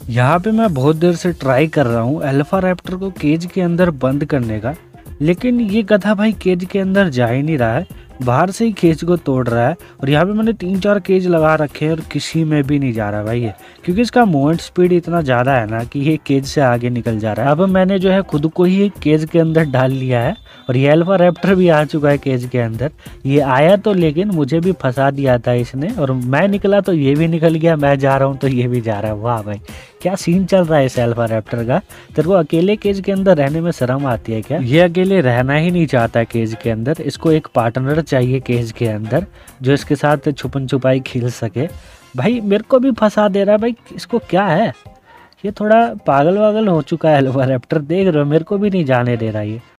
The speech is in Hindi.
यहाँ पे मैं बहुत देर से ट्राई कर रहा हूँ अल्फा रैप्टर को केज के अंदर बंद करने का, लेकिन ये गधा भाई केज के अंदर जा ही नहीं रहा है, बाहर से ही केज को तोड़ रहा है। और यहाँ पे मैंने 3-4 केज लगा रखे हैं और किसी में भी नहीं जा रहा भाई ये, क्योंकि इसका मूवमेंट स्पीड इतना ज़्यादा है ना कि ये केज से आगे निकल जा रहा है। अब मैंने जो है खुद को ही केज के अंदर डाल लिया है और ये अल्फा रैप्टर भी आ चुका है केज के अंदर। ये आया तो लेकिन मुझे भी फंसा दिया था इसने, और मैं निकला तो ये भी निकल गया, मैं जा रहा हूँ तो ये भी जा रहा है। वाह भाई क्या सीन चल रहा है इस अल्फा रैप्टर का। तेरे को अकेले केज के अंदर रहने में शर्म आती है क्या? ये अकेले रहना ही नहीं चाहता केज के अंदर, इसको एक पार्टनर चाहिए केज के अंदर जो इसके साथ छुपन छुपाई खेल सके। भाई मेरे को भी फंसा दे रहा है भाई, इसको क्या है? ये थोड़ा पागल वागल हो चुका है अल्फा रैप्टर, देख रहे हो मेरे को भी नहीं जाने दे रहा ये।